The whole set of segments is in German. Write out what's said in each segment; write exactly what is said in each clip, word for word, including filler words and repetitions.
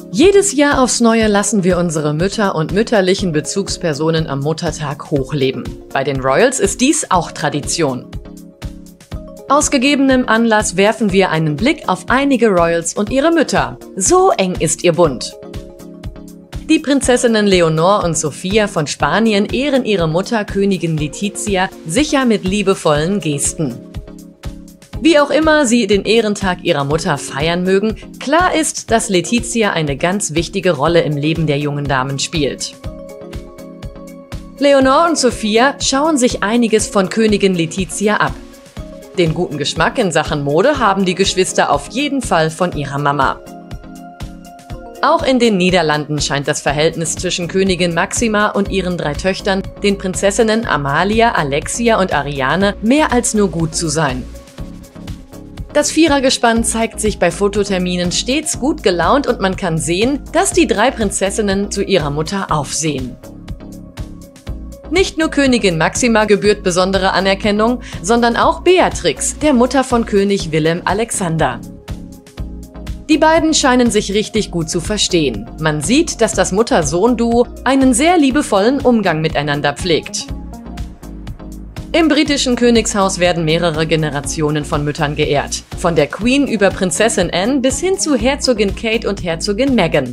Jedes Jahr aufs Neue lassen wir unsere Mütter und mütterlichen Bezugspersonen am Muttertag hochleben. Bei den Royals ist dies auch Tradition. Aus gegebenem Anlass werfen wir einen Blick auf einige Royals und ihre Mütter. So eng ist ihr Bund. Die Prinzessinnen Leonor und Sophia von Spanien ehren ihre Mutter Königin Letizia sicher mit liebevollen Gesten. Wie auch immer sie den Ehrentag ihrer Mutter feiern mögen, klar ist, dass Letizia eine ganz wichtige Rolle im Leben der jungen Damen spielt. Leonor und Sophia schauen sich einiges von Königin Letizia ab. Den guten Geschmack in Sachen Mode haben die Geschwister auf jeden Fall von ihrer Mama. Auch in den Niederlanden scheint das Verhältnis zwischen Königin Máxima und ihren drei Töchtern, den Prinzessinnen Amalia, Alexia und Ariane, mehr als nur gut zu sein. Das Vierergespann zeigt sich bei Fototerminen stets gut gelaunt und man kann sehen, dass die drei Prinzessinnen zu ihrer Mutter aufsehen. Nicht nur Königin Máxima gebührt besondere Anerkennung, sondern auch Beatrix, der Mutter von König Willem Alexander. Die beiden scheinen sich richtig gut zu verstehen. Man sieht, dass das Mutter-Sohn-Duo einen sehr liebevollen Umgang miteinander pflegt. Im britischen Königshaus werden mehrere Generationen von Müttern geehrt. Von der Queen über Prinzessin Anne bis hin zu Herzogin Kate und Herzogin Meghan.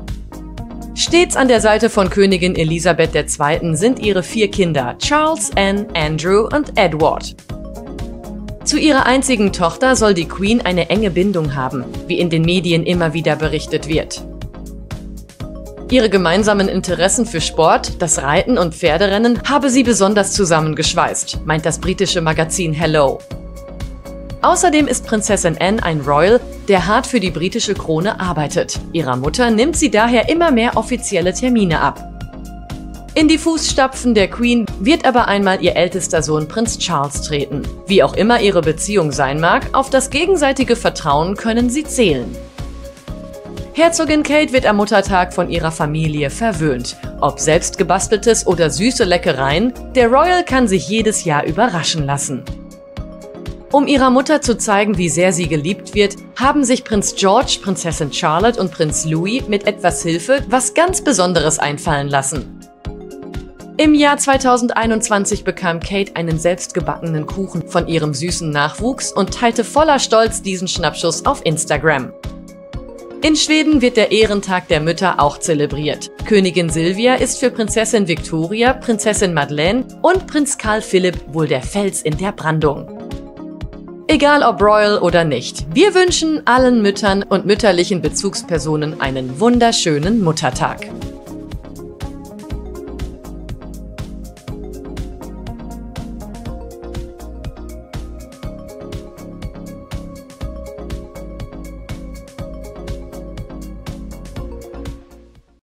Stets an der Seite von Königin Elisabeth der Zweite sind ihre vier Kinder Charles, Anne, Andrew und Edward. Zu ihrer einzigen Tochter soll die Queen eine enge Bindung haben, wie in den Medien immer wieder berichtet wird. Ihre gemeinsamen Interessen für Sport, das Reiten und Pferderennen habe sie besonders zusammengeschweißt, meint das britische Magazin Hello. Außerdem ist Prinzessin Anne ein Royal, der hart für die britische Krone arbeitet. Ihrer Mutter nimmt sie daher immer mehr offizielle Termine ab. In die Fußstapfen der Queen wird aber einmal ihr ältester Sohn Prinz Charles treten. Wie auch immer ihre Beziehung sein mag, auf das gegenseitige Vertrauen können sie zählen. Herzogin Kate wird am Muttertag von ihrer Familie verwöhnt. Ob selbst gebasteltes oder süße Leckereien, der Royal kann sich jedes Jahr überraschen lassen. Um ihrer Mutter zu zeigen, wie sehr sie geliebt wird, haben sich Prinz George, Prinzessin Charlotte und Prinz Louis mit etwas Hilfe was ganz Besonderes einfallen lassen. Im Jahr zweitausendeinundzwanzig bekam Kate einen selbstgebackenen Kuchen von ihrem süßen Nachwuchs und teilte voller Stolz diesen Schnappschuss auf Instagram. In Schweden wird der Ehrentag der Mütter auch zelebriert. Königin Silvia ist für Prinzessin Victoria, Prinzessin Madeleine und Prinz Karl Philipp wohl der Fels in der Brandung. Egal ob Royal oder nicht, wir wünschen allen Müttern und mütterlichen Bezugspersonen einen wunderschönen Muttertag.